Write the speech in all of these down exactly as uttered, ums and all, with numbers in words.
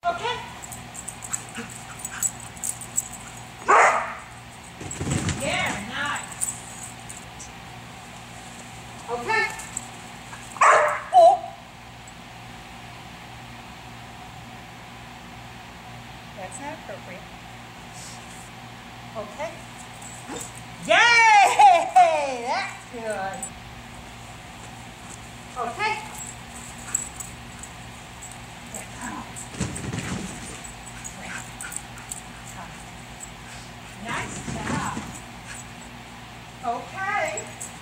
Okay. Yeah, nice. Okay. Oh. That's not appropriate. Okay. Yay! That's good. Okay. Nice job. Okay.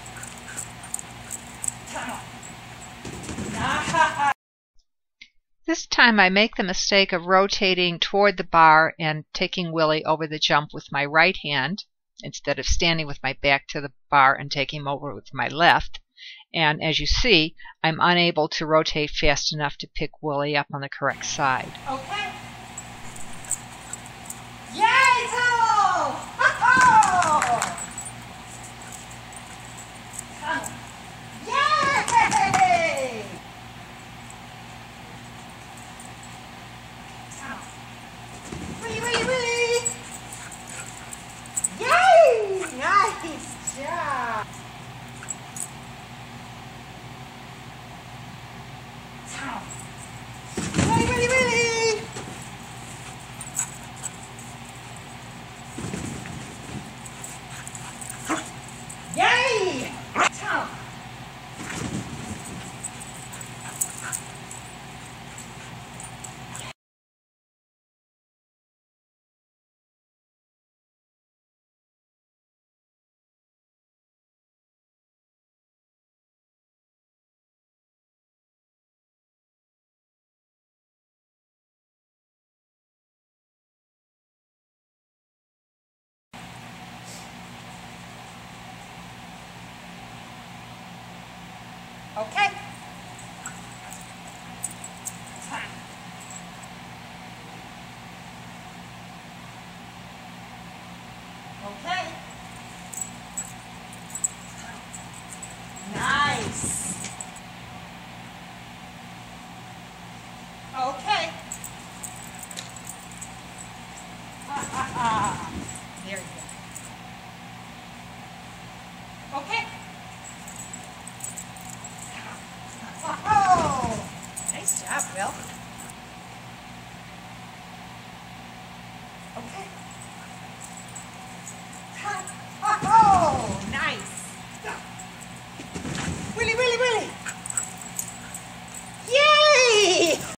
Come on. Nice. This time I make the mistake of rotating toward the bar and taking Willie over the jump with my right hand instead of standing with my back to the bar and taking him over with my left. And as you see, I'm unable to rotate fast enough to pick Willie up on the correct side. Okay. Yay, Tunnel! Oh! Tunnel. Yay! Tunnel. Wee, wee, wee! Yay! Nice job! Tunnel. Wee, wee, wee! Yay! Tunnel. Okay. Okay. Nice. Okay. Ha ha ha. There you go. Okay. Oh, nice job, Will.